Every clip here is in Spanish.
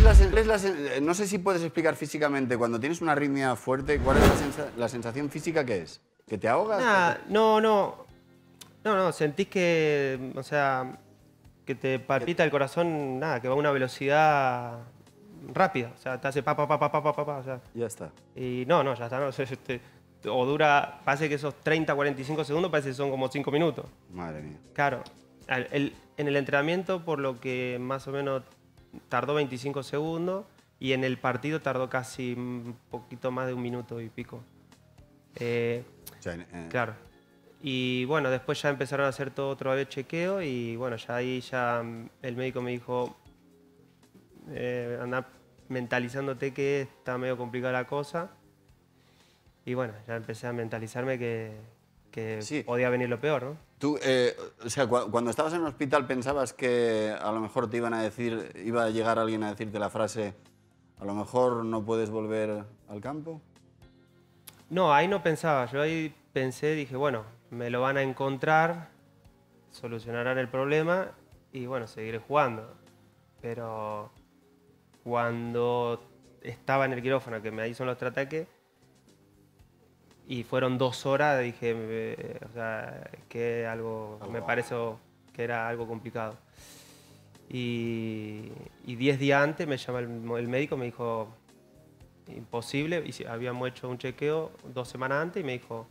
no sé si puedes explicar físicamente, cuando tienes una arritmia fuerte, ¿cuál es la sensación física que es? ¿Que te ahogas? Nada, no, sentís que, o sea, que te palpita el corazón, nada, que va a una velocidad rápida, o sea, te hace o sea. Ya está. Y no, ya está, no, o dura, parece que esos 30, 45 segundos parece que son como 5 minutos. Madre mía. Claro, en el entrenamiento por lo que más o menos tardó 25 segundos y en el partido tardó casi un poquito más de 1 minuto y pico. Claro. Y bueno, después ya empezaron a hacer todo otra vez chequeo y bueno, ya ahí ya el médico me dijo, anda mentalizándote que está medio complicada la cosa. Y bueno, ya empecé a mentalizarme que sí. podía venir lo peor, ¿no? Tú, o sea, cuando estabas en el hospital pensabas que a lo mejor te iban a decir, iba a llegar alguien a decirte la frase, a lo mejor no puedes volver al campo. No, ahí no pensaba. Yo ahí pensé, dije, bueno, me lo van a encontrar, solucionarán el problema y bueno, seguiré jugando. Pero cuando estaba en el quirófano, que me hizo los ataques, y fueron 2 horas, dije, o sea, que me pareció que era algo complicado. Y 10 días antes me llama el médico, me dijo, imposible, y habíamos hecho un chequeo 2 semanas antes y me dijo,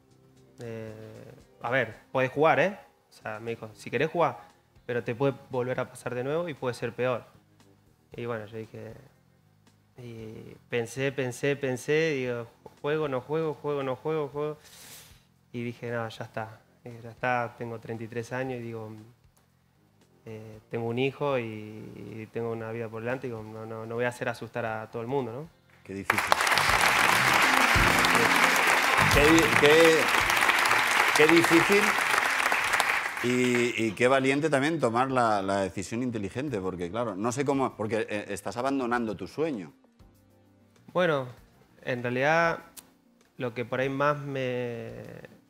a ver, puedes jugar, ¿eh? O sea, me dijo, si querés jugar, pero te puede volver a pasar de nuevo y puede ser peor. Y bueno, yo dije, y pensé, digo, juego, no juego, juego, no juego, juego. Y dije, no, ya está, tengo 33 años y digo, tengo un hijo y tengo una vida por delante y digo, no voy a hacer asustar a todo el mundo, ¿no? Qué difícil. Qué difícil y qué valiente también tomar la decisión inteligente, porque claro, no sé cómo, porque estás abandonando tu sueño. Bueno, en realidad lo que por ahí más me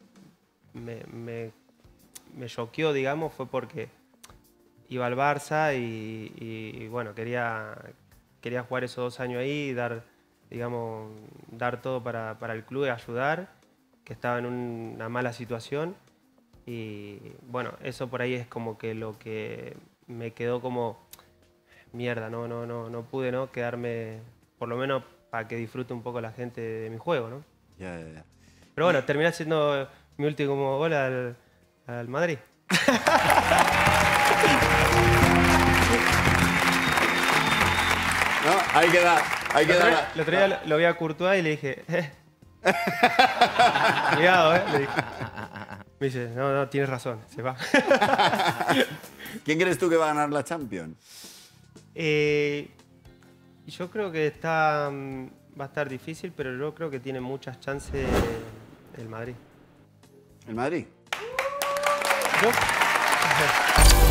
choqueó, digamos, fue porque iba al Barça y bueno, quería jugar esos 2 años ahí y dar todo para el club y ayudar, que estaba en una mala situación. Y bueno, eso por ahí es como que lo que me quedó como, mierda, no pude, ¿no? Quedarme, por lo menos para que disfrute un poco la gente de mi juego, ¿no? Ya. Pero bueno, terminé haciendo mi último gol al Madrid. No, hay que dar. El otro día lo vi a Courtois y le dije, cuidado, le dije. Me dice, no, tienes razón, se va. ¿Quién crees tú que va a ganar la Champions? Yo creo que va a estar difícil, pero yo creo que tiene muchas chances el Madrid. ¿El Madrid? ¿Yo?